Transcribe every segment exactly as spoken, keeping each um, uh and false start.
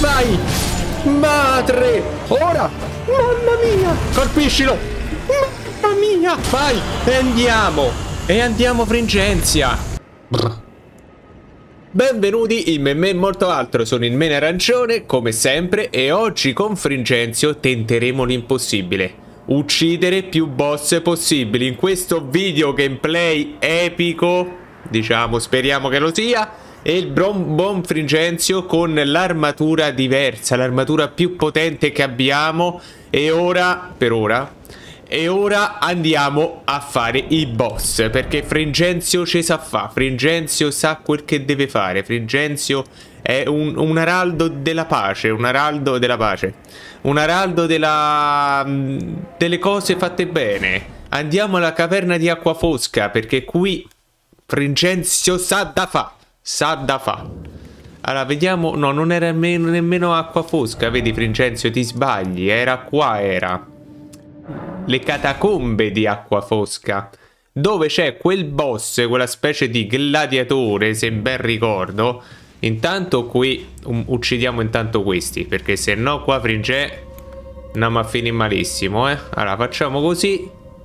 Vai! Madre! Ora! Mamma mia! Colpiscilo! Mamma mia! Vai! E andiamo! E andiamo, Fringenzia! Brr. Benvenuti in Me Me Molto Altro, sono il Mene Arancione, come sempre, e oggi con Fringenzio tenteremo l'impossibile. Uccidere più boss possibili in questo video gameplay epico, diciamo, speriamo che lo sia. E il buon, buon Fringenzio con l'armatura diversa, l'armatura più potente che abbiamo. E ora, per ora, e ora andiamo a fare i boss, perché Fringenzio ci sa fa, Fringenzio sa quel che deve fare, Fringenzio è un, un araldo della pace, un araldo della pace, un araldo della, delle cose fatte bene. Andiamo alla caverna di Acqua Fosca, perché qui Fringenzio sa da fa, sa da fa. Allora, vediamo, no, non era nemmeno, nemmeno Acqua Fosca, vedi Fringenzio, ti sbagli, era qua, era le catacombe di Acqua Fosca, dove c'è quel boss, quella specie di gladiatore, se ben ricordo. Intanto qui um, uccidiamo intanto questi, perché se no qua Fringe andiamo a finire malissimo, eh. Allora facciamo così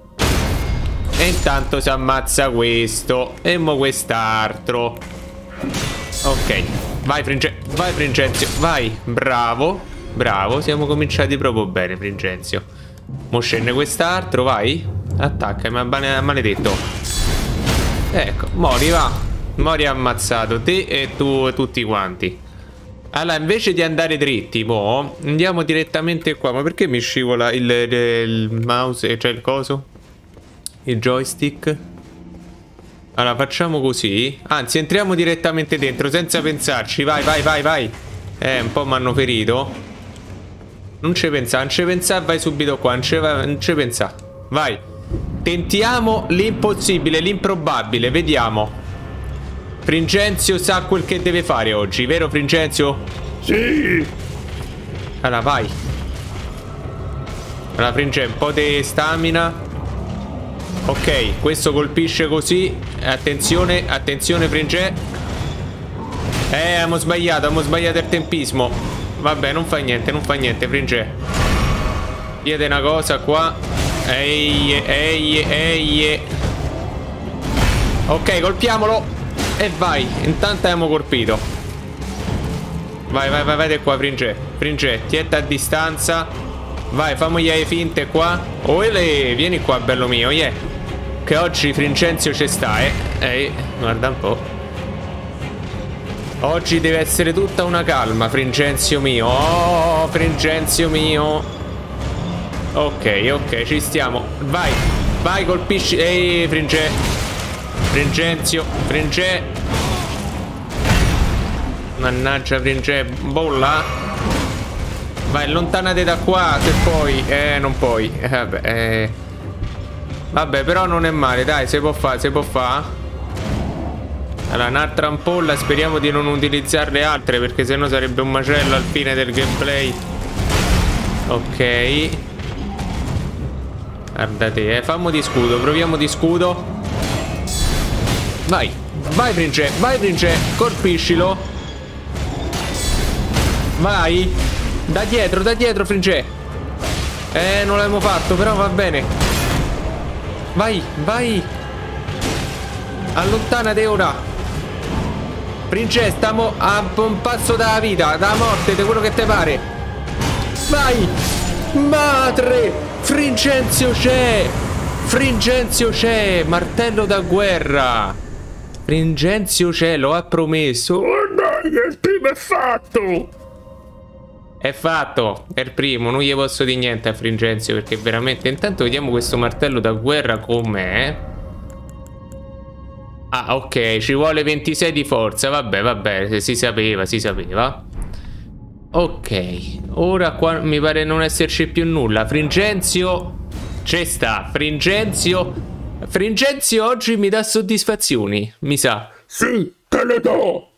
e intanto si ammazza questo e mo quest'altro. Ok, vai Fringe, vai Fringenzio, vai, bravo, bravo, siamo cominciati proprio bene Fringenzio. Mo scende quest'altro, vai. Attacca, ma maledetto. Ecco, mori, va. Mori ammazzato, te e tu e tutti quanti. Allora, invece di andare dritti, mo andiamo direttamente qua. Ma perché mi scivola il, il, il mouse, cioè il coso? Il joystick. Allora, facciamo così. Anzi, entriamo direttamente dentro, senza pensarci. Vai, vai, vai, vai. Eh, un po' mi hanno ferito. Non ci pensa, non ci pensa, vai subito qua, non ci, non ci pensa. Vai. Tentiamo l'impossibile, l'improbabile, vediamo. Fringenzio sa quel che deve fare oggi, vero Fringenzio? Sì. Allora, vai. Allora, Fringe, un po' di stamina. Ok, questo colpisce così. Attenzione, attenzione Fringe. Eh, abbiamo sbagliato, abbiamo sbagliato il tempismo. Vabbè, non fa niente, non fa niente, Fringe. Chiede una cosa qua. Ehi, ehi, ehi. Ok, colpiamolo. E vai, intanto abbiamo colpito. Vai, vai, vai, vai qua, Fringe. Fringe, tietta a distanza. Vai, famogli le finte qua. Ole, vieni qua, bello mio, yeah. Che oggi Fringenzio ci sta, eh. Ehi, guarda un po'. Oggi deve essere tutta una calma, Fringenzio mio. Oh, Fringenzio mio. Ok, ok, ci stiamo. Vai, vai, colpisci. Ehi, Fringe. Fringenzio, Fringe. Mannaggia, Fringe. Bolla. Vai, allontanate da qua, se puoi. Eh, non puoi. Eh, vabbè, eh. Vabbè, però non è male, dai, si può fare, si può fare. Allora, un'altra ampolla, speriamo di non utilizzarle altre, perché sennò sarebbe un macello al fine del gameplay. Ok. Guardate, eh, fammo di scudo, proviamo di scudo. Vai, vai Fringe, vai Fringe, colpiscilo. Vai. Da dietro, da dietro Fringe. Eh, non l'abbiamo fatto, però va bene. Vai, vai. Allontanate ora. Fringe, stiamo a un passo dalla vita, dalla morte, di quello che te pare. Vai. Madre. Fringenzio c'è. Fringenzio c'è. Martello da guerra. Fringenzio c'è, lo ha promesso. Oh dai, il primo è fatto. È fatto, è il primo, non gli posso dire niente a Fringenzio, perché veramente... Intanto vediamo questo martello da guerra com'è. Ah, ok, ci vuole ventisei di forza, vabbè, vabbè, si sapeva, si sapeva. Ok, ora qua mi pare non esserci più nulla. Fringenzio, c'è sta, Fringenzio. Fringenzio oggi mi dà soddisfazioni, mi sa. Sì, te le do.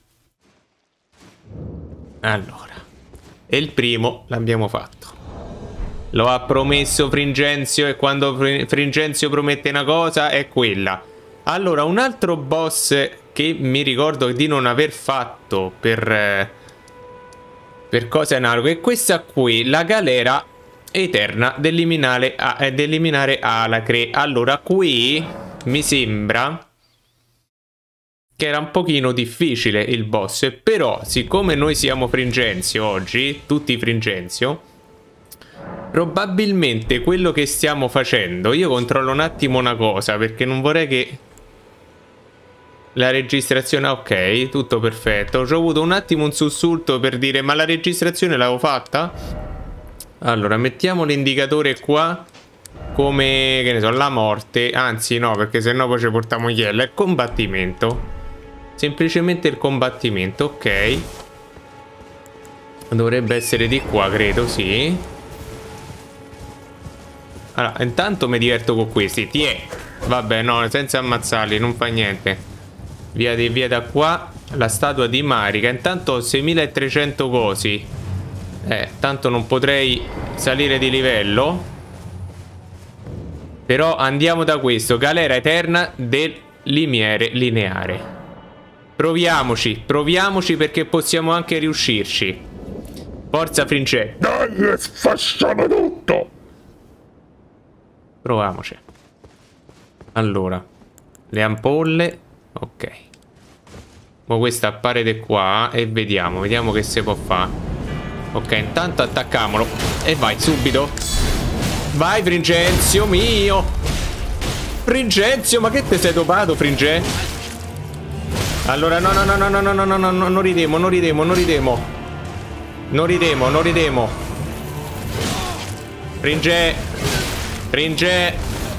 Allora, e il primo l'abbiamo fatto. Lo ha promesso Fringenzio, e quando Fringenzio promette una cosa è quella. Allora, un altro boss che mi ricordo di non aver fatto per, per cose analoghe. E questa qui, la galera eterna d'eliminare eliminare Alacre. Allora qui mi sembra che era un pochino difficile il boss, però siccome noi siamo Fringenzio oggi, tutti Fringenzio, probabilmente quello che stiamo facendo, io controllo un attimo una cosa perché non vorrei che la registrazione, ok, tutto perfetto. Ho avuto un attimo un sussulto per dire ma la registrazione l'avevo fatta? Allora mettiamo l'indicatore qua come, che ne so, la morte, anzi no, perché sennò poi ci portiamo iella. Il combattimento, semplicemente il combattimento, ok, dovrebbe essere di qua, credo, sì. Allora, intanto mi diverto con questi, ti è, vabbè, no, senza ammazzarli, non fa niente. Via, di, via da qua, la statua di Marika. Intanto ho seimilatrecento cosi. Eh, tanto non potrei salire di livello. Però andiamo da questo, galera eterna del limiere lineare. Proviamoci, proviamoci perché possiamo anche riuscirci. Forza Fringenzio. Dai, sfasciamo tutto. Proviamoci. Allora, le ampolle. Ok. Ma questa appare di qua e vediamo, vediamo che si può fare. Ok, intanto attaccamolo. E vai, subito. Vai, Fringenzio mio. Fringenzio, ma che te sei dopato, Fringe? Allora, no, no, no, no, no, no, no, no, no, no, non ridemo, non ridemo, non ridemo. Non ridemo, non ridemo. Fringe. Fringe.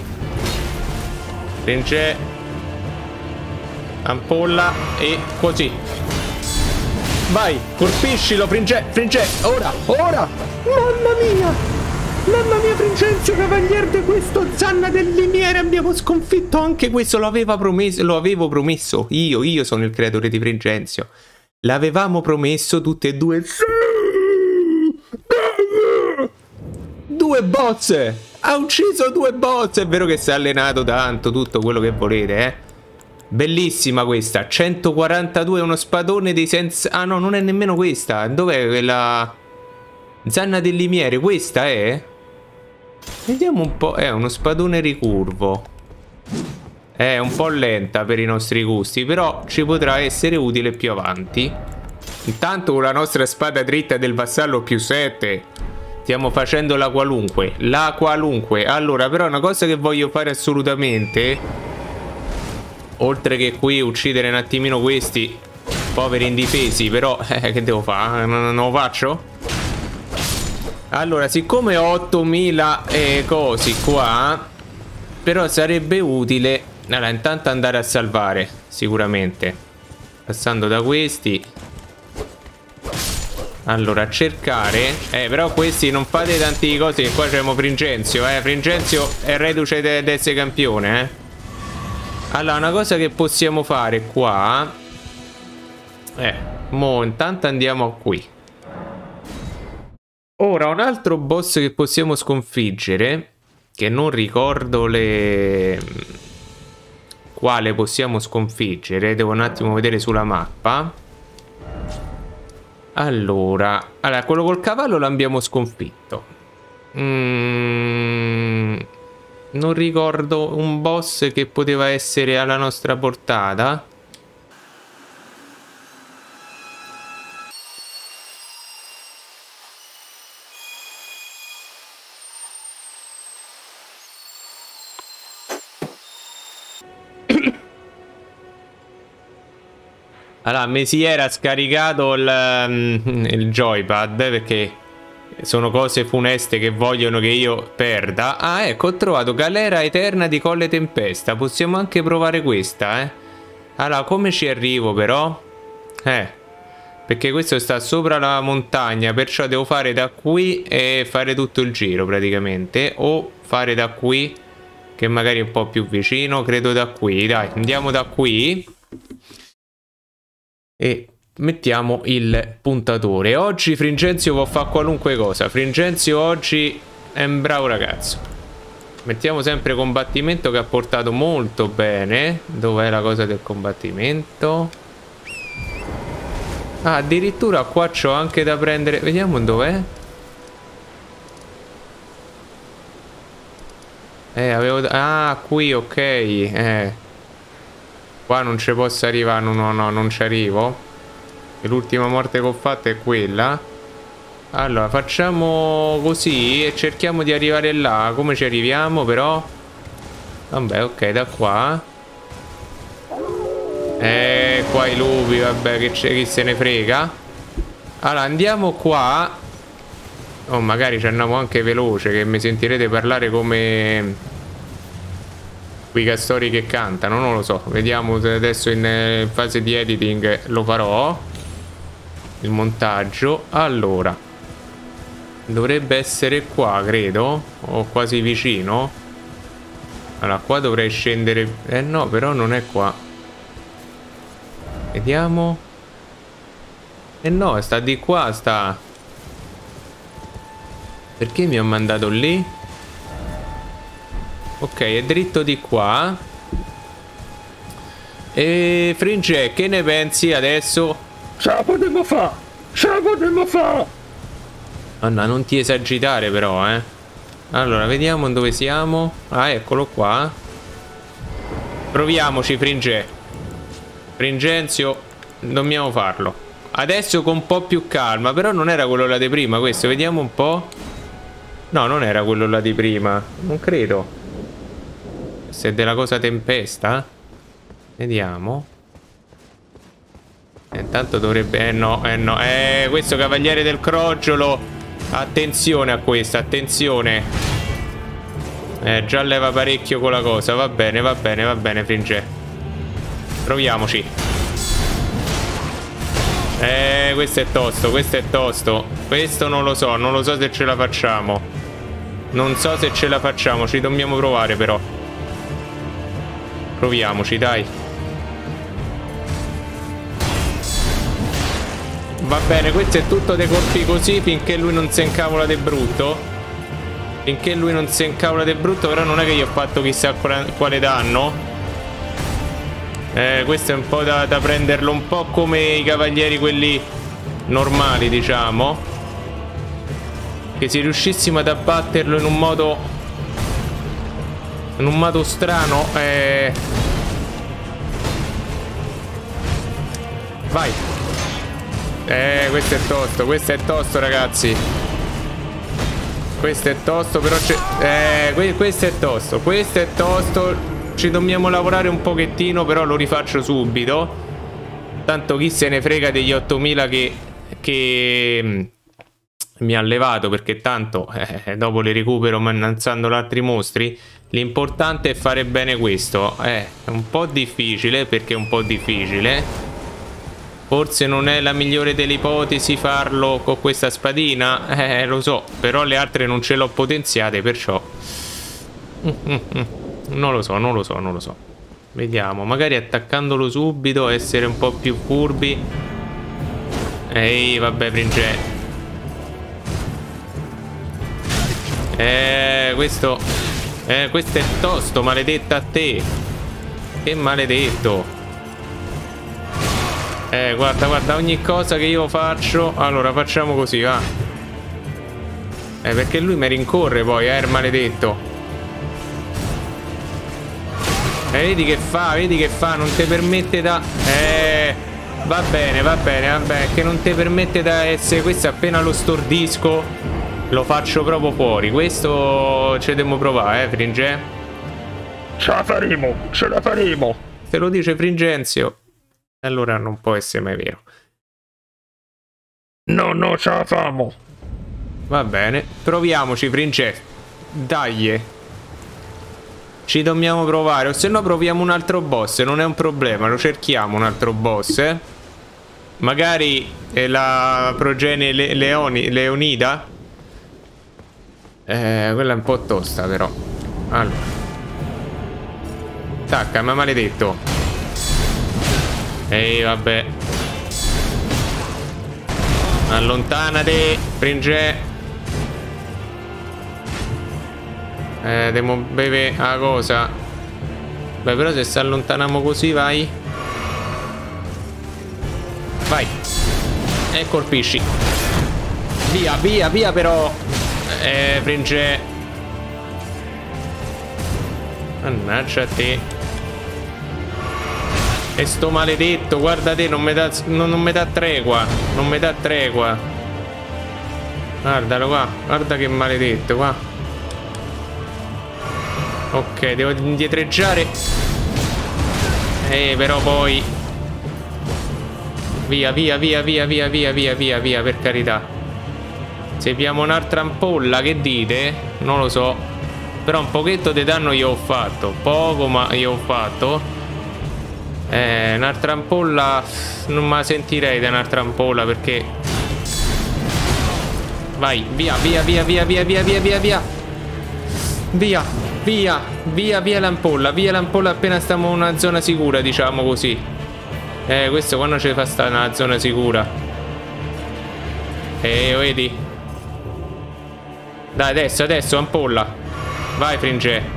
Fringe. Ampolla e così. Vai, colpiscilo, Fringe, Fringe, ora, ora. Mamma mia, mamma mia, Fringenzio cavaliere di questo Zanna del limiere, abbiamo sconfitto anche questo, lo aveva promesso, lo avevo promesso, io, io sono il creatore di Fringenzio. L'avevamo promesso tutte e due. Due boss, ha ucciso due boss, è vero che si è allenato tanto, tutto quello che volete, eh. Bellissima questa, centoquarantadue, uno spadone dei senza... Ah no, non è nemmeno questa, dov'è quella... Zanna del limiere, questa è? Vediamo un po', è uno spadone ricurvo. È un po' lenta per i nostri gusti, però ci potrà essere utile più avanti. Intanto con la nostra spada dritta del vassallo più sette stiamo facendo la qualunque, la qualunque. Allora, però una cosa che voglio fare assolutamente... Oltre che qui uccidere un attimino questi poveri indifesi, però eh, che devo fare? Non, non lo faccio? Allora, siccome ho ottomila eh, cosi qua, però sarebbe utile, allora, intanto andare a salvare, sicuramente. Passando da questi. Allora, cercare. Eh, però questi non fate tanti cose, che qua c'è Fringenzio, eh. Fringenzio è reduce di essere campione, eh. Allora, una cosa che possiamo fare qua, eh, mo intanto andiamo qui. Ora, un altro boss che possiamo sconfiggere, che non ricordo le... quale possiamo sconfiggere, devo un attimo vedere sulla mappa. Allora, allora quello col cavallo l'abbiamo sconfitto. Mmm... Non ricordo un boss che poteva essere alla nostra portata. Allora, mi si era scaricato il, il joypad perché... sono cose funeste che vogliono che io perda. Ah, ecco, ho trovato galera eterna di Colle Tempesta. Possiamo anche provare questa, eh. Allora, come ci arrivo però? Eh, perché questo sta sopra la montagna, perciò devo fare da qui e fare tutto il giro praticamente. O fare da qui, che magari è un po' più vicino. Credo da qui, dai, andiamo da qui. E... mettiamo il puntatore. Oggi Fringenzio può fare qualunque cosa. Fringenzio oggi è un bravo ragazzo. Mettiamo sempre combattimento, che ha portato molto bene. Dov'è la cosa del combattimento? Ah, addirittura qua c'ho anche da prendere. Vediamo dov'è. Eh, avevo... Ah, qui, ok. Eh. Qua non ci posso arrivare. No, no, no, non ci arrivo. L'ultima morte che ho fatto è quella. Allora, facciamo così e cerchiamo di arrivare là. Come ci arriviamo, però? Vabbè, ok, da qua. Eh, qua i lupi, vabbè, che c'è, chi se ne frega. Allora, andiamo qua. Oh, magari ci andiamo anche veloce, che mi sentirete parlare come quei castori che cantano, non lo so. Vediamo se adesso in fase di editing lo farò. Il montaggio. Allora, dovrebbe essere qua, credo. O quasi vicino. Allora, qua dovrei scendere. Eh no, però non è qua. Vediamo. Eh no, sta di qua, sta. Perché mi ha mandato lì? Ok, è dritto di qua. E Fringe, che ne pensi adesso? Ce la potremmo fare! Ce la potremmo fare! Anna, non ti esagitare però, eh. Allora, vediamo dove siamo. Ah, eccolo qua. Proviamoci, Fringe. Fringenzio, dobbiamo farlo. Adesso con un po' più calma. Però non era quello là di prima questo. Vediamo un po'. No, non era quello là di prima. Non credo. Se è della cosa tempesta. Vediamo. E intanto dovrebbe... Eh no, eh no. Eh, questo cavaliere del crogiolo. Attenzione a questo, attenzione. Eh, già leva parecchio con la cosa. Va bene, va bene, va bene, Fringe. Proviamoci. Eh, questo è tosto, questo è tosto. Questo non lo so, non lo so se ce la facciamo. Non so se ce la facciamo, ci dobbiamo provare però. Proviamoci, dai. Va bene, questo è tutto dei colpi così finché lui non si incavola de brutto. Finché lui non si incavola de brutto, però non è che gli ho fatto chissà quale danno. Eh, questo è un po' da, da prenderlo un po' come i cavalieri quelli normali, diciamo. Che se riuscissimo ad abbatterlo in un modo in un modo strano, eh... vai. Eh, questo è tosto, questo è tosto, ragazzi. Questo è tosto, però c'è... Eh, questo è tosto, questo è tosto. Ci dobbiamo lavorare un pochettino, però lo rifaccio subito. Tanto chi se ne frega degli ottomila che, che mi ha levato, perché tanto eh, dopo le recupero mannanzando altri mostri. L'importante è fare bene questo. Eh, è un po' difficile, perché è un po' difficile. Forse non è la migliore delle ipotesi farlo con questa spadina. Eh, lo so, però le altre non ce l'ho potenziate, perciò... Mm, mm, mm. Non lo so, non lo so, non lo so. Vediamo, magari attaccandolo subito, essere un po' più furbi. Ehi, vabbè, Fringe. Eh, questo... Eh, questo è tosto, maledetta a te. Che maledetto. Eh, guarda, guarda, ogni cosa che io faccio... Allora, facciamo così, va. Eh, perché lui mi rincorre poi, eh, il maledetto. Eh, vedi che fa, vedi che fa, non ti permette da... Eh, va bene, va bene, vabbè, che non ti permette da essere... Questo appena lo stordisco, lo faccio proprio fuori. Questo ci dobbiamo provare, eh, Fringe? Ce la faremo, ce la faremo. Se lo dice Fringenzio, allora non può essere mai vero. No, no, ce la famo. Va bene, proviamoci, Fringe. Dai. Ci dobbiamo provare, o se no proviamo un altro boss, non è un problema, lo cerchiamo un altro boss, eh. Magari è la progenie le Leoni Leonida. Eh, quella è un po' tosta però. Allora. Tacca, ma maledetto. Ehi, vabbè. Allontanati, Fringe. Eh, devo bere la cosa. Beh, però se ci allontaniamo così, vai. Vai. E colpisci. Via, via, via però. Eh, Fringe. Mannaggia a te. E sto maledetto, guarda te, non mi dà, non, non mi dà tregua. Non mi dà tregua. Guardalo qua, guarda che maledetto qua. Ok, devo indietreggiare. Eh, però poi via, via, via, via, via, via, via, via, via, per carità. Se abbiamo un'altra ampolla, che dite? Non lo so. Però un pochetto di danno io ho fatto. Poco, ma io ho fatto. Eh, un'altra ampolla. Non me la sentirei da un'altra ampolla, perché... Vai, via, via, via, via, via, via, via, via, via. Via, via, via, via l'ampolla. Via l'ampolla appena stiamo in una zona sicura, diciamo così. Eh, questo quando ci fa stare nella zona sicura. Eh, vedi? Dai, adesso, adesso, ampolla. Vai, Fringe.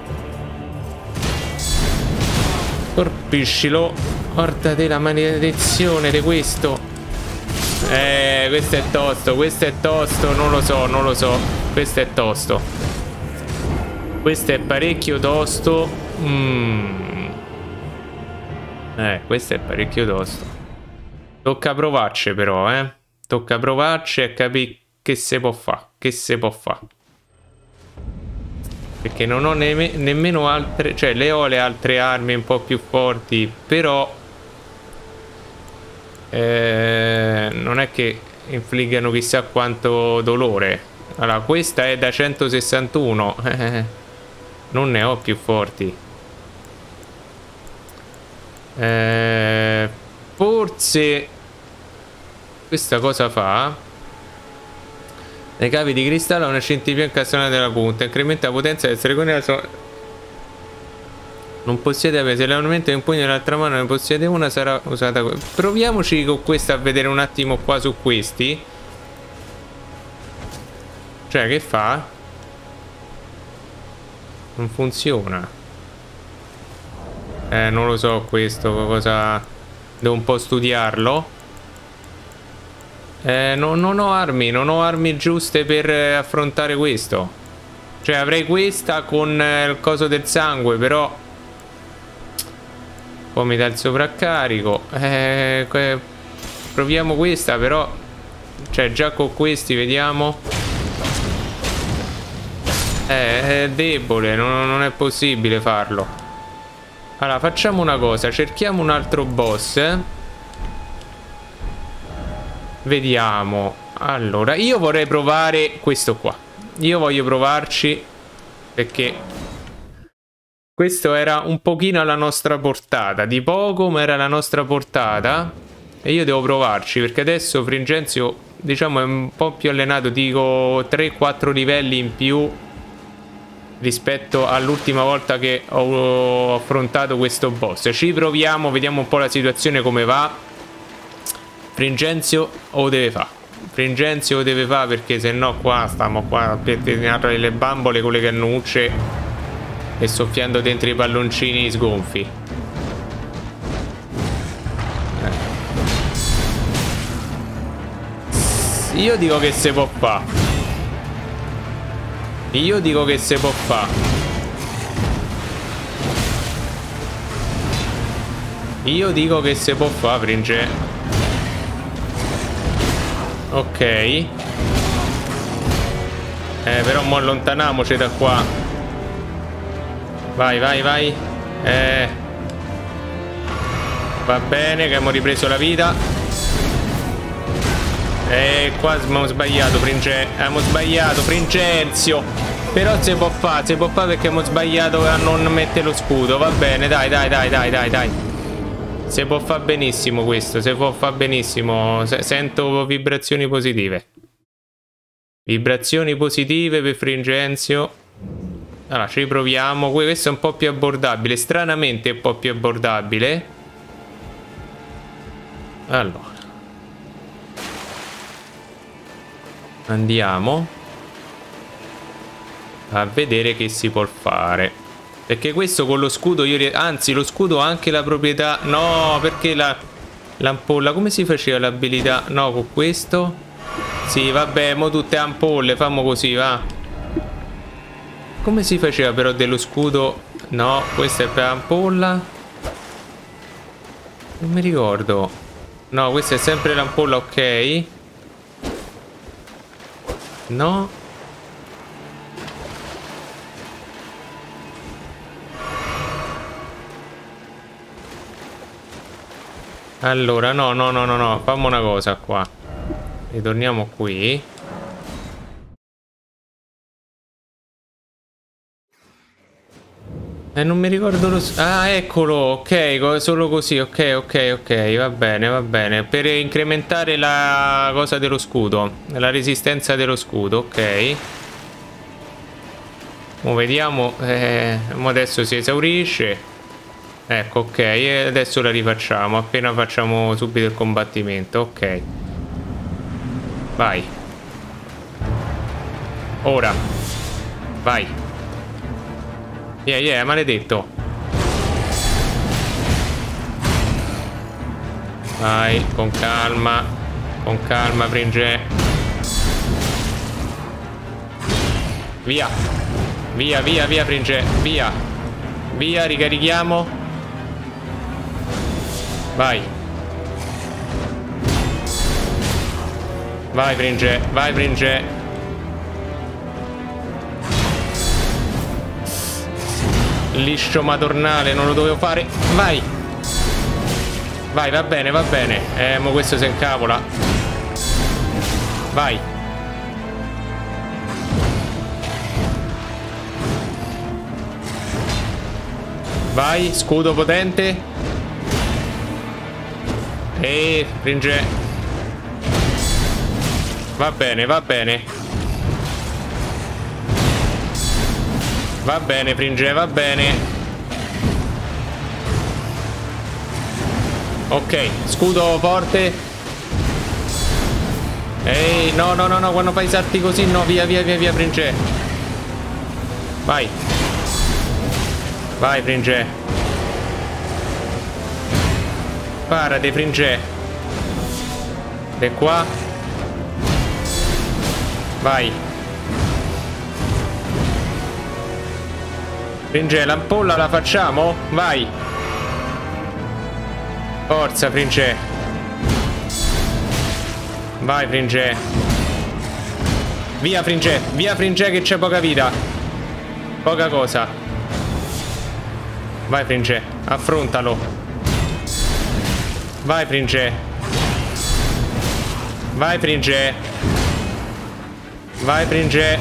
Colpiscilo. Guardate la maledizione di questo. Eh, questo è tosto, questo è tosto, non lo so, non lo so. Questo è tosto. Questo è parecchio tosto. Mm. Eh, questo è parecchio tosto. Tocca provarci però, eh. Tocca provarci e capire che si può fare. Che si può fare. Perché non ho ne nemmeno altre... Cioè, le ho le altre armi un po' più forti, però... Eh, non è che infliggano chissà quanto dolore. Allora, questa è da centosessantuno. Eh, non ne ho più forti. Eh, forse... Questa cosa fa... Le cavi di cristallo hanno una scintilla incastronata della punta. Incrementa la potenza del essere con la sua... Non possiede avere. Se l'aumento è un pugno nell'altra mano ne possiede una, sarà usata. Proviamoci con questa a vedere un attimo qua su questi. Cioè, che fa? Non funziona. Eh, non lo so questo. Cosa... Devo un po' studiarlo. Eh, no, non ho armi, non ho armi giuste per eh, affrontare questo. Cioè avrei questa con eh, il coso del sangue, però poi mi dà il sovraccarico. Eh, proviamo questa però. Cioè già con questi vediamo. Eh, è debole, non, non è possibile farlo. Allora facciamo una cosa, cerchiamo un altro boss. Vediamo. Allora, io vorrei provare questo qua. Io voglio provarci, perché questo era un pochino alla nostra portata. Di poco, ma era alla nostra portata. E io devo provarci, perché adesso Fringenzio, diciamo, è un po' più allenato. Dico tre quattro livelli in più rispetto all'ultima volta che ho affrontato questo boss. Ci proviamo, vediamo un po' la situazione come va. Fringenzio o deve fare. Fringenzio o deve fare, perché se no qua stiamo qua a pettinare le bambole con le cannucce e soffiando dentro i palloncini sgonfi. Eh. Io dico che si può fare. Io dico che si può fare. Io dico che si può fare, Fringe. Ok. Eh, però mo allontaniamoci da qua. Vai, vai, vai. Eh. Va bene, che abbiamo ripreso la vita. E qua abbiamo sbagliato, Fringe. Abbiamo sbagliato, Fringenzio. Però si può fare, si può fare, perché abbiamo sbagliato a non mettere lo scudo. Va bene, dai, dai, dai, dai, dai, dai. Si può fare benissimo questo, si può fare benissimo. Sento vibrazioni positive. Vibrazioni positive per Fringenzio. Allora, ci proviamo. Questo è un po' più abbordabile. Stranamente è un po' più abbordabile. Allora. Andiamo a vedere che si può fare. Perché questo con lo scudo io... Anzi, lo scudo ha anche la proprietà... No, perché la... L'ampolla, come si faceva l'abilità? No, con questo? Sì, vabbè, mo tutte ampolle, fammo così, va. Come si faceva però dello scudo? No, questa è per ampolla. Non mi ricordo. No, questa è sempre l'ampolla, ok. No. Allora, no, no, no, no, no. Fammo una cosa qua. Ritorniamo qui. E eh, non mi ricordo lo... Ah, eccolo, ok, solo così, ok, ok, ok, va bene, va bene. Per incrementare la cosa dello scudo, la resistenza dello scudo, ok. Mo vediamo, eh, mo adesso si esaurisce. Ecco, ok, e adesso la rifacciamo, appena facciamo subito il combattimento, ok. Vai. Ora. Vai. Yeah, yeah, maledetto. Vai, con calma. Con calma, Fringe. Via. Via, via, via, Fringe. Via. Via, ricarichiamo. Vai. Vai, Fringe. Vai, Fringe. Liscio madornale, non lo dovevo fare. Vai. Vai, va bene, va bene. Eh, mo questo si incavola. Vai. Vai, scudo potente. E Fringe. Va bene, va bene. Va bene, Fringe, va bene. Ok, scudo forte. Ehi, no, no, no, no, quando fai i salti così, no, via, via, via, via, Fringe. Vai. Vai, Fringe. Parate, Fringe. E qua. Vai. Fringe, l'ampolla la facciamo? Vai. Forza, Fringe. Vai, Fringe. Via, Fringe. Via, Fringe, che c'è poca vita. Poca cosa. Vai, Fringe. Affrontalo. Vai, Fringe. Vai, Fringe. Vai, Fringe.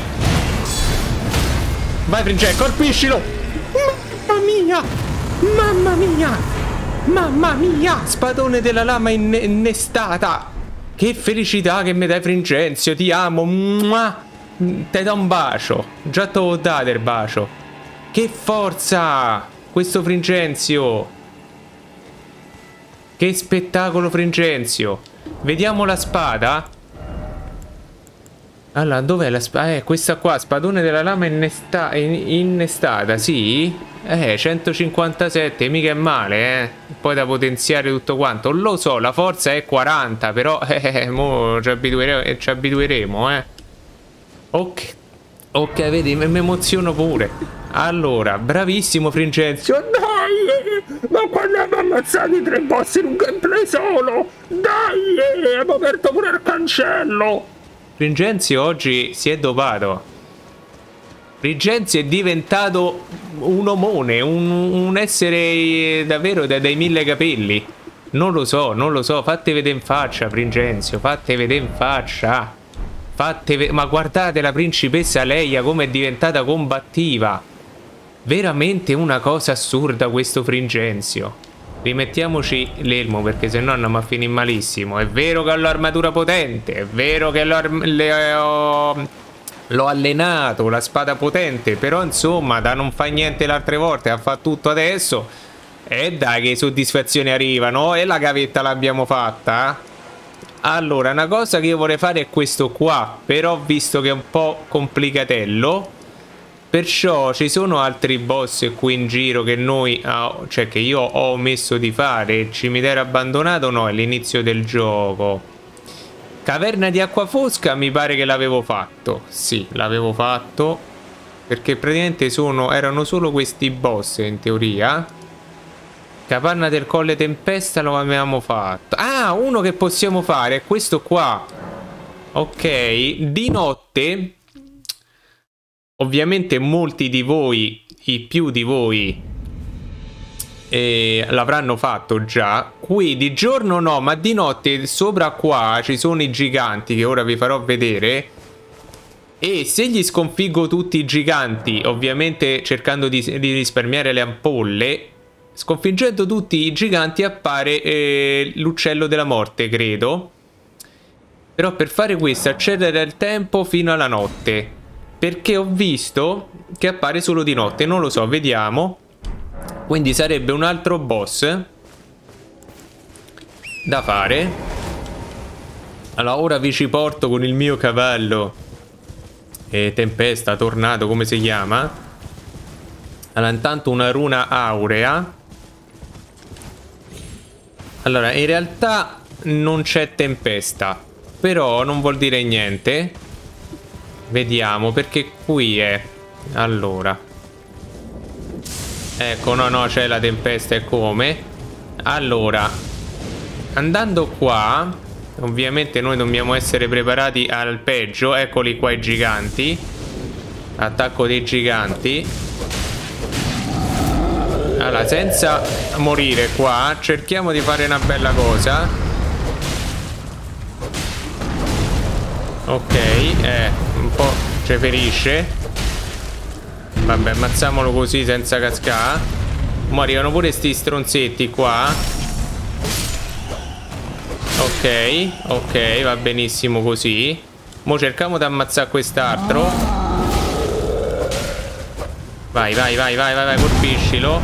Vai, Fringe, colpiscilo. Mamma mia. Mamma mia. Mamma mia. Spadone della lama inne innestata. Che felicità che mi dai, Fringenzio. Ti amo. Mua. Te do un bacio. Già te l'ho dato il bacio. Che forza questo Fringenzio. Che spettacolo, Fringenzio. Vediamo la spada. Allora, dov'è la spada? Eh, questa qua, spadone della lama innesta innestata, sì? Eh, centocinquantasette, mica è male, eh? Poi da potenziare tutto quanto. Lo so, la forza è quaranta, però, eh, mo ci abitueremo, ci abitueremo, eh? Ok, ok, vedi, mi emoziono pure. Allora, bravissimo, Fringenzio. Dai! Ma quando abbiamo ammazzato tre boss in un gameplay solo! Dai! Abbiamo aperto pure il cancello! Fringenzio oggi si è dopato. Fringenzio è diventato un omone, un, un essere davvero da, dai mille capelli. Non lo so, non lo so. Fate vedere in faccia, Fringenzio. Fate vedere in faccia. Fate ve Ma guardate la principessa Leia come è diventata combattiva. Veramente una cosa assurda questo Fringenzio. Rimettiamoci l'elmo perché sennò andiamo a finire malissimo. È vero che ho l'armatura potente. È vero che l'ho allenato, la spada potente. Però insomma, da non fa niente le altre volte, a fa tutto adesso. E dai che soddisfazioni arrivano. E la gavetta l'abbiamo fatta. Allora, una cosa che io vorrei fare è questo qua. Però visto che è un po' complicatello, Perciò ci sono altri boss qui in giro che noi, ah, cioè che io ho omesso di fare. Cimitero abbandonato no, è l'inizio del gioco. Caverna di acqua fosca mi pare che l'avevo fatto. Sì, l'avevo fatto. Perché praticamente sono, erano solo questi boss in teoria. Capanna del Colle Tempesta lo avevamo fatto. Ah, uno che possiamo fare è questo qua. Ok, di notte... Ovviamente molti di voi, i più di voi, eh, l'avranno fatto già. Qui di giorno no, ma di notte sopra qua ci sono i giganti che ora vi farò vedere. E se gli sconfiggo tutti i giganti, ovviamente cercando di, di risparmiare le ampolle, sconfiggendo tutti i giganti appare eh, l'uccello della morte, credo. Però per fare questo accedere il tempo fino alla notte. Perché ho visto che appare solo di notte, non lo so, vediamo. Quindi sarebbe un altro boss da fare. Allora ora vi ci porto con il mio cavallo eh, Tempesta, Tornado, come si chiama. Allora intanto una runa aurea. Allora in realtà non c'è tempesta, però non vuol dire niente. Vediamo, perché qui è... Allora... Ecco, no, no, c'è la tempesta e come. Allora, andando qua, ovviamente noi dobbiamo essere preparati al peggio. Eccoli qua i giganti. Attacco dei giganti. Allora, senza morire qua, cerchiamo di fare una bella cosa. Ok, eh, un po' ci ferisce. Vabbè, ammazziamolo così senza cascare. Ma arrivano pure sti stronzetti qua. Ok, ok, va benissimo così. Mo cerchiamo di ammazzare quest'altro. Vai, vai, vai, vai, vai, vai, colpiscilo.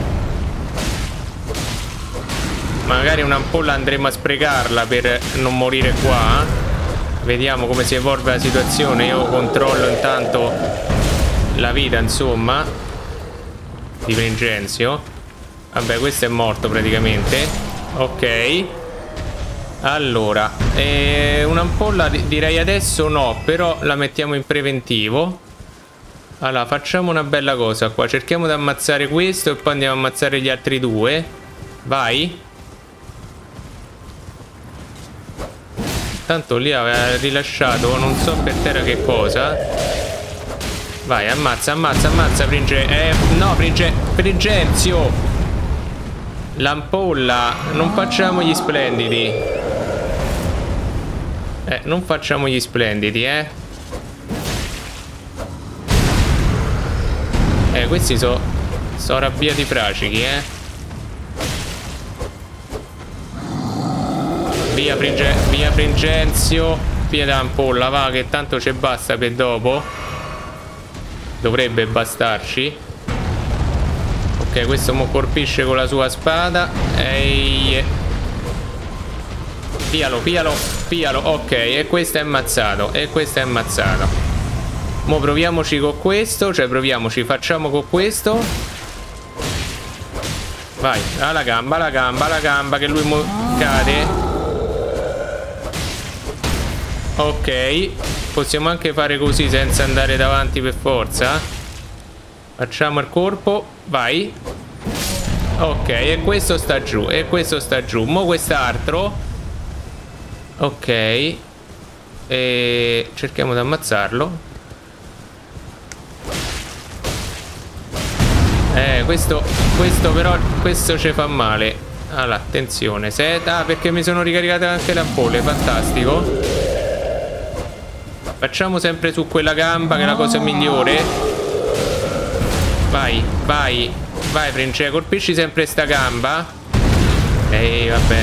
Magari un'ampolla andremo a sprecarla per non morire qua. Vediamo come si evolve la situazione. Io controllo intanto la vita, insomma, di Fringenzio. Vabbè, questo è morto praticamente. Ok. Allora, eh, un'ampolla direi adesso no, però la mettiamo in preventivo. Allora, facciamo una bella cosa qua. Cerchiamo di ammazzare questo e poi andiamo a ammazzare gli altri due. Vai. Tanto lì aveva rilasciato non so per terra che cosa. Vai, ammazza, ammazza, ammazza Fringe... Eh, no, Fringe... Fringenzio. L'ampolla. Non facciamo gli splendidi. Eh, non facciamo gli splendidi, eh. Eh, questi sono... Sono arrabbiati fracichi, eh. Via, Fringe... Via Fringenzio. Via l'ampolla, va, che tanto ci basta per dopo. Dovrebbe bastarci. Ok, questo mo colpisce con la sua spada. Ehi. Pialo, pialo, pialo. Ok, e questo è ammazzato. E questo è ammazzato. Mo proviamoci con questo. Cioè proviamoci, facciamo con questo. Vai, alla gamba, alla gamba, alla gamba. Che lui mo cade. Ok, possiamo anche fare così senza andare davanti per forza. Facciamo il corpo, vai. Ok, e questo sta giù, e questo sta giù. Mo quest'altro. Ok. E cerchiamo di ammazzarlo. Eh, questo, questo però, questo ci fa male. Allora, attenzione, seta, ah, perché mi sono ricaricate anche le ampolle, fantastico. Facciamo sempre su quella gamba che è la cosa migliore. Vai, vai, vai Fringe, colpisci sempre sta gamba. Ehi, vabbè.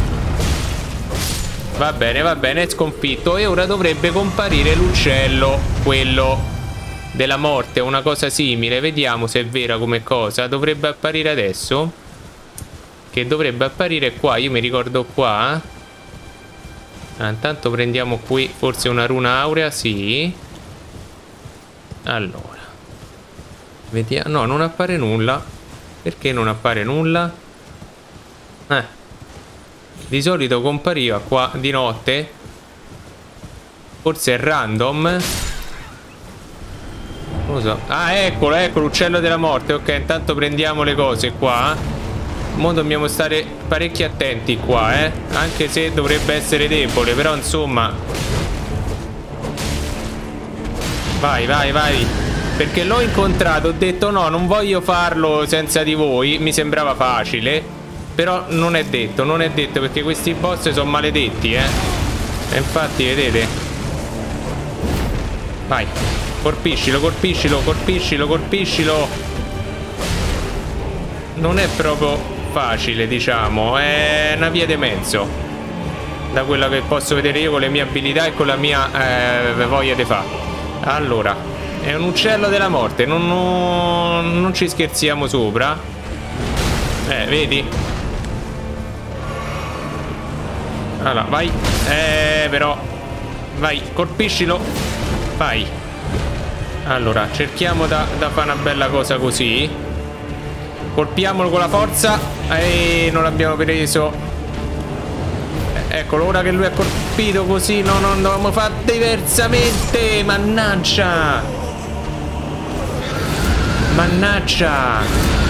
Va bene, va bene, è sconfitto. E ora dovrebbe comparire l'uccello, quello della morte, una cosa simile. Vediamo se è vera come cosa. Dovrebbe apparire adesso. Che dovrebbe apparire qua, io mi ricordo qua. Ah, intanto prendiamo qui forse una runa aurea, sì. Allora, Vediamo. No, non appare nulla. Perché non appare nulla? Eh. Di solito compariva qua di notte. Forse è random. Non lo so. Ah, eccolo, ecco l'uccello della morte. Ok, intanto prendiamo le cose qua. Mo' dobbiamo stare parecchio attenti qua, eh. Anche se dovrebbe essere debole, però insomma. Vai, vai, vai. Perché l'ho incontrato, ho detto no, non voglio farlo senza di voi. Mi sembrava facile. Però non è detto, non è detto, perché questi boss sono maledetti, eh. E infatti, vedete. Vai. Colpiscilo, colpiscilo, colpiscilo, colpiscilo. Non è proprio facile, diciamo. È una via di mezzo. Da quello che posso vedere io con le mie abilità e con la mia eh, voglia di fare. Allora, è un uccello della morte. Non, non, non ci scherziamo sopra. Eh, vedi? Allora, vai. Eh, però. Vai, colpiscilo. Vai. Allora, cerchiamo da, da fare una bella cosa così. Colpiamolo con la forza. E non l'abbiamo preso. Eccolo, ora che lui ha colpito così. No, non dovevamo fare diversamente. Mannaggia. Mannaggia.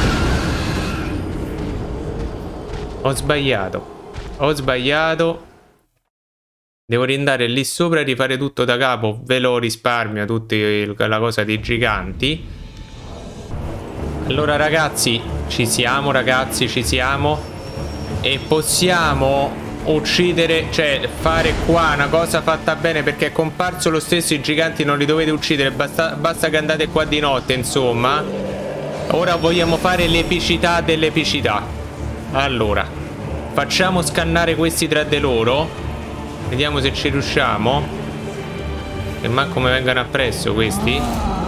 Ho sbagliato. Ho sbagliato. Devo riandare lì sopra e rifare tutto da capo. Ve lo risparmio, tutti la cosa dei giganti. Allora ragazzi, ci siamo ragazzi, ci siamo. E possiamo uccidere, cioè fare qua una cosa fatta bene, perché è comparso lo stesso. I giganti non li dovete uccidere, basta, basta che andate qua di notte, insomma. Ora vogliamo fare l'epicità dell'epicità. Allora, facciamo scannare questi tra di loro. Vediamo se ci riusciamo. E ma come vengano appresso questi.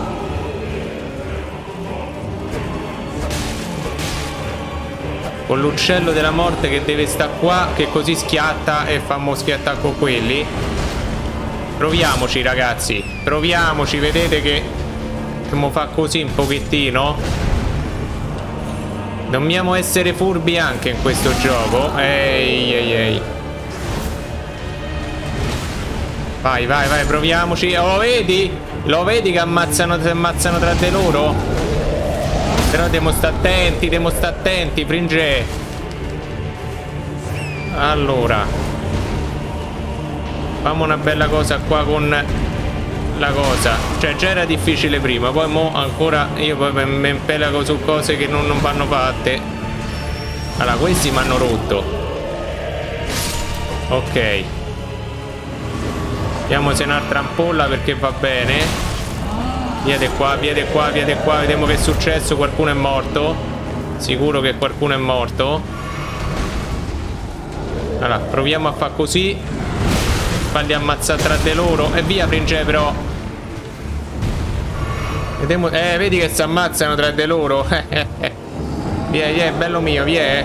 Con l'uccello della morte che deve stare qua, che così schiatta e fammo schiattare con quelli. Proviamoci ragazzi. Proviamoci, vedete che come fa così un pochettino. Dobbiamo essere furbi anche in questo gioco. Ehi ehi ehi. Vai, vai, vai, proviamoci. Lo vedi? Lo vedi che ammazzano, ammazzano tra di loro? Però devo stare attenti, devo stare attenti, Fringe. Allora. Facciamo una bella cosa qua con la cosa. Cioè, già era difficile prima, poi mo ancora io poi mi impelago su cose che non, non vanno fatte. Allora, questi mi hanno rotto. Ok. Vediamo se è un'altra ampolla, perché va bene. Via di qua, via di qua, via di qua. Vediamo che è successo. Qualcuno è morto. Sicuro che qualcuno è morto. Allora, proviamo a fare così. Falli ammazzare tra di loro. E via, Fringe, però. Vediamo. Eh, vedi che si ammazzano tra di loro. Via, via, bello mio, via.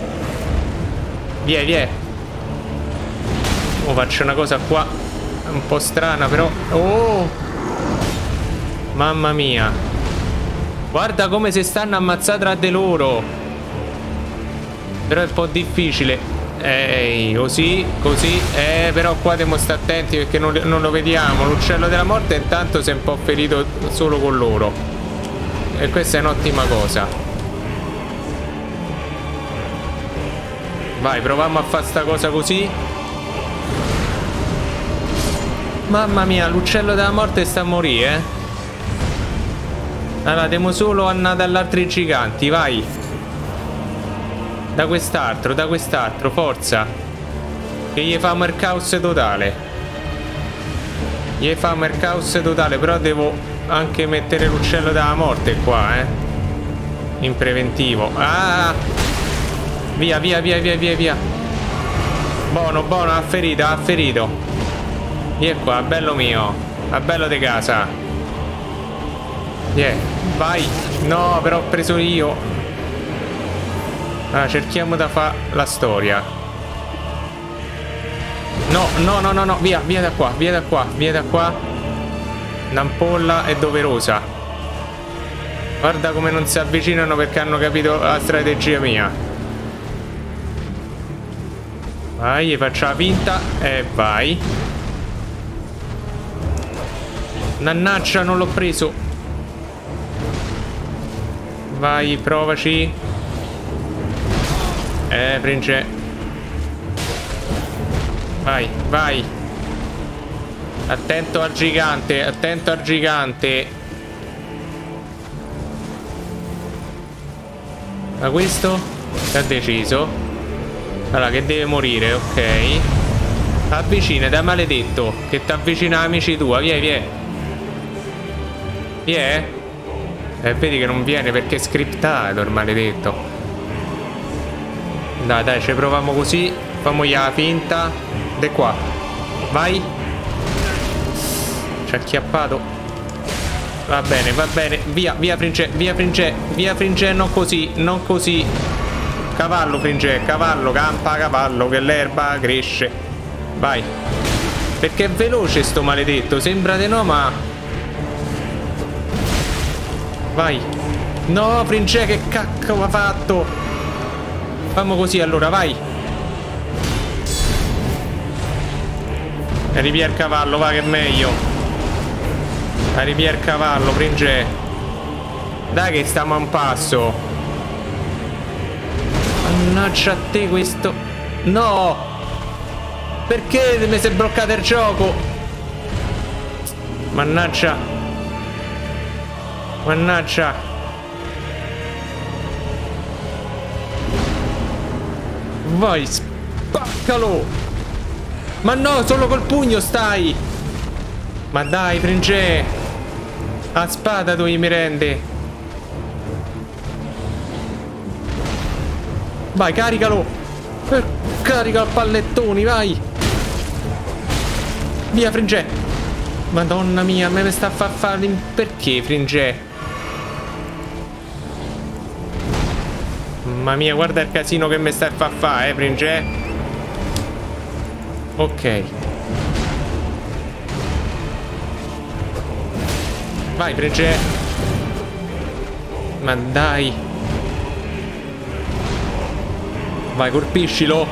Via, via. Oh, faccio una cosa qua un po' strana, però. Oh, mamma mia. Guarda come si stanno ammazzando tra di loro. Però è un po' difficile. Ehi, così, così. Eh, però qua dobbiamo stare attenti, perché non, non lo vediamo. L'uccello della morte intanto si è un po' ferito solo con loro. E questa è un'ottima cosa. Vai, proviamo a fare sta cosa così. Mamma mia, l'uccello della morte sta a morire, eh. Allora, andiamo solo andare dall'altri giganti, vai. Da quest'altro, da quest'altro, forza. Che gli famo il caos totale. Gli famo il caos totale, però devo anche mettere l'uccello della morte qua, eh. In preventivo. Ah! Via, via, via, via, via, via. Buono, buono, ha ferito, ha ferito. Vieni qua, bello mio. A bello di casa. Yeah, vai. No, però ho preso io. Allora, cerchiamo da fare la storia. No, no, no, no, no. Via, via da qua, via da qua, via da qua. Un'ampolla è doverosa. Guarda come non si avvicinano perché hanno capito la strategia mia. Vai, gli faccio la finta. E vai. Mannaggia, non l'ho preso. Vai, provaci. Eh, Prince. Vai, vai. Attento al gigante, attento al gigante. Ma questo si è deciso. Allora, che deve morire, ok. Avvicina, da maledetto. Che ti avvicina amici tua, vieni, vieni. Vieni. E vedi che non viene perché è scriptato il maledetto. Dai, dai, ci proviamo così. Famogli la finta. De qua. Vai. Ci ha acchiappato. Va bene, va bene. Via, via Fringe, via Fringe, via Fringe, non così, non così. Cavallo Fringe, cavallo, campa cavallo, che l'erba cresce. Vai. Perché è veloce sto maledetto, sembra di no, ma... Vai. No, Fringe, che cacchio ha fatto? Fammo così allora, vai. Rivia il cavallo, va che è meglio. Rivia il cavallo, Fringe. Dai che stiamo a un passo. Mannaggia a te questo. No. Perché mi si è bloccato il gioco? Mannaggia. Mannaggia. Vai, spaccalo. Ma no, solo col pugno stai. Ma dai, Fringe. A spada tu mi rende. Vai, caricalo. Eh, carica il pallettoni, vai. Via, Fringe. Madonna mia, a me mi sta a far fare... Perché, Fringe? Mamma mia, guarda il casino che mi sta a far fare, eh, Fringe. Ok. Vai, Fringe. Ma dai. Vai, colpiscilo.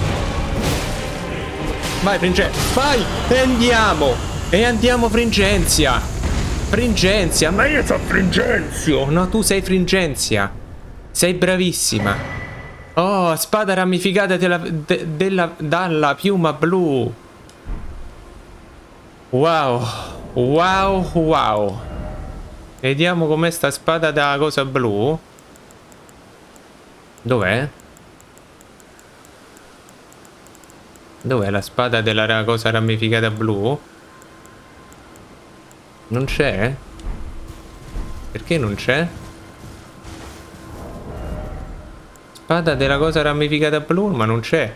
Vai, Fringe. Vai. E andiamo. E andiamo, Fringenzia. Fringenzia. Ma io sono Fringenzio. No, tu sei Fringenzia. Sei bravissima. Oh, spada ramificata della, de, della, dalla piuma blu. Wow. Wow, wow. Vediamo com'è sta spada da cosa blu. Dov'è? Dov'è la spada della cosa ramificata blu? Non c'è? Perché non c'è? Spada della cosa ramificata blu, ma non c'è.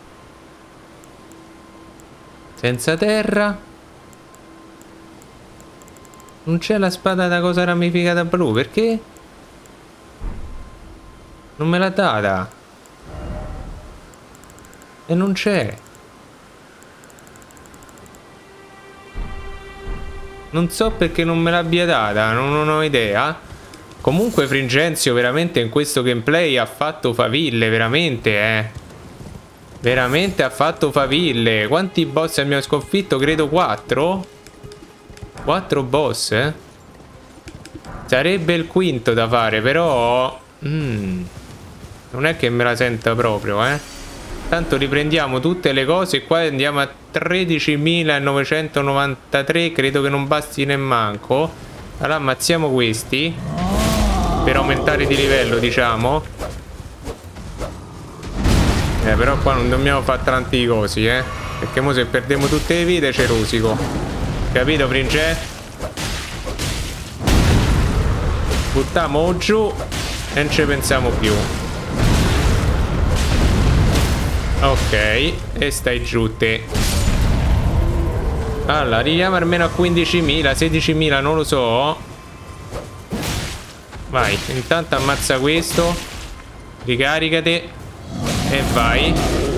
Senza terra. Non c'è la spada da cosa ramificata blu, perché? Non me l'ha data. E non c'è. Non so perché non me l'abbia data, non, non ho idea. Comunque Fringenzio veramente in questo gameplay ha fatto faville, veramente, eh. Veramente ha fatto faville. Quanti boss abbiamo sconfitto? Credo quattro. quattro boss, eh? Sarebbe il quinto da fare, però... Mm, non è che me la senta proprio, eh? Tanto riprendiamo tutte le cose e qua andiamo a tredicimilanovecentonovantatré. Credo che non basti nemmanco. Allora ammazziamo questi per aumentare di livello, diciamo. Eh, però qua non dobbiamo fare tanti cosi, eh? Perché mo se perdiamo tutte le vite c'è rosico. Capito, Fringe? Buttiamo giù e non ci pensiamo più. Ok, e stai giù te. Allora, arriviamo almeno a quindicimila, sedicimila, non lo so. Vai, intanto ammazza questo. Ricaricate. E vai.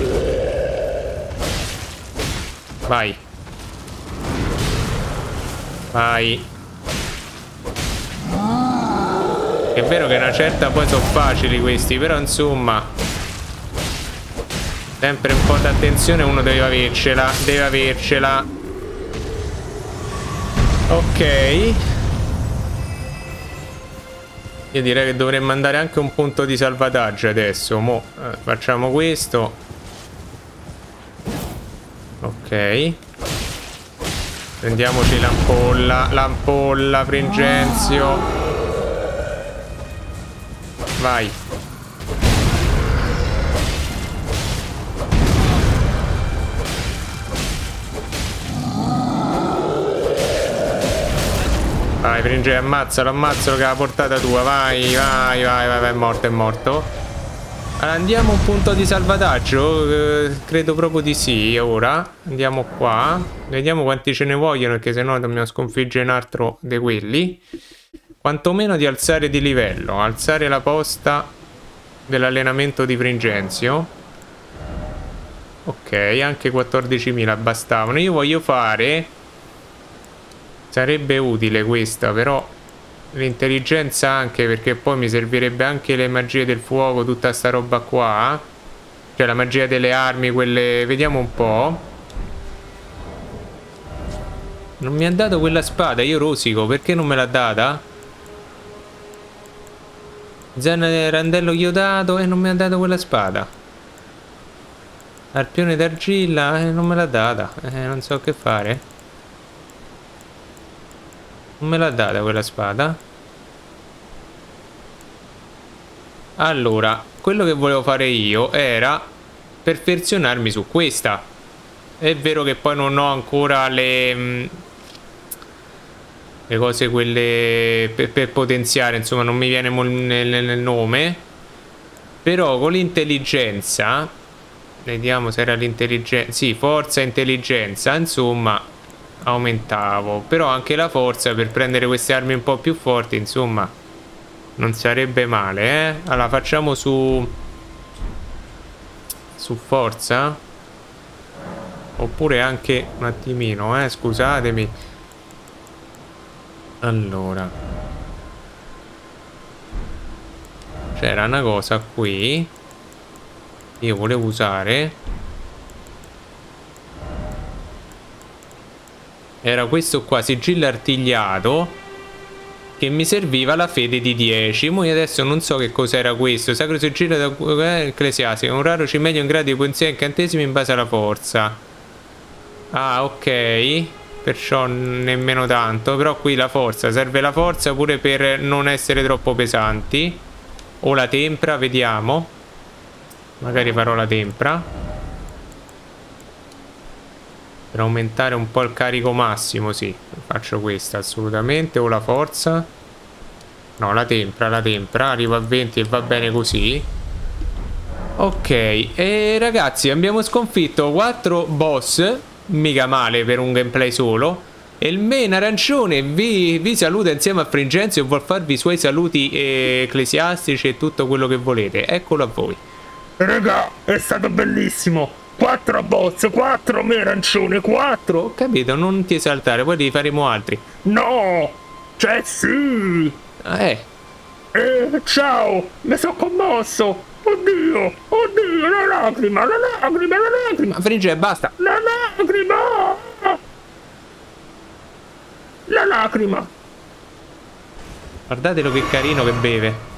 Vai. Vai. È vero che una certa poi sono facili questi, però insomma sempre un po' d'attenzione uno deve avercela, deve avercela. Ok. Io direi che dovremmo andare anche un punto di salvataggio adesso. Mo eh, facciamo questo. Ok. Prendiamoci l'ampolla. L'ampolla, Fringenzio. Vai. Vai, Fringenzio, ammazzalo, ammazzalo che è la portata tua. Vai, vai, vai, vai, vai, è morto, è morto. Allora, andiamo a un punto di salvataggio. eh, Credo proprio di sì. Ora andiamo qua. Vediamo quanti ce ne vogliono, perché sennò dobbiamo sconfiggere un altro di quelli. Quantomeno di alzare di livello. Alzare la posta dell'allenamento di Fringenzio. Ok, anche quattordicimila bastavano. Io voglio fare... Sarebbe utile questa, però l'intelligenza anche, perché poi mi servirebbe anche le magie del fuoco, tutta sta roba qua. Cioè la magia delle armi, quelle... Vediamo un po'. Non mi ha dato quella spada, io rosico, perché non me l'ha data? Zanna randello chiodato e non mi ha dato quella spada. Arpione d'argilla e non me l'ha data, eh, non so che fare. Non me l'ha data quella spada. Allora, quello che volevo fare io era perfezionarmi su questa. È vero che poi non ho ancora le le cose quelle per, per potenziare, insomma non mi viene nel, nel nome. Però con l'intelligenza, vediamo se era l'intelligenza, sì, forza e intelligenza, insomma aumentavo. Però anche la forza per prendere queste armi un po' più forti, insomma non sarebbe male, eh. Allora facciamo su su forza, oppure anche un attimino, eh, scusatemi. Allora c'era una cosa qui io volevo usare, era questo qua, sigillo artigliato, che mi serviva la fede di dieci. Mo io adesso non so che cos'era questo. Sacro sigillo da, eh, ecclesiastico, un raro cimelio in grado di potenziare incantesimi in base alla forza. Ah, ok, perciò nemmeno tanto. Però qui la forza, serve la forza pure per non essere troppo pesanti. O la tempra, vediamo. Magari farò la tempra per aumentare un po' il carico massimo. Sì, faccio questa assolutamente. O la forza. No, la tempra, la tempra. Arrivo a venti e va bene così. Ok, e ragazzi abbiamo sconfitto quattro boss. Mica male per un gameplay solo. E il main arancione vi, vi saluta insieme a Fringenzio e vuol farvi i suoi saluti ecclesiastici e tutto quello che volete. Eccolo a voi. Raga, è stato bellissimo. Quattro boss, quattro me arancione, quattro. Ho capito, non ti esaltare, poi li faremo altri. No, cioè sì. Eh. Eh, ciao, mi sono commosso. Oddio, oddio, la lacrima, la lacrima, la lacrima. Ma Fringe, basta. La lacrima. La lacrima. Guardatelo che carino che beve.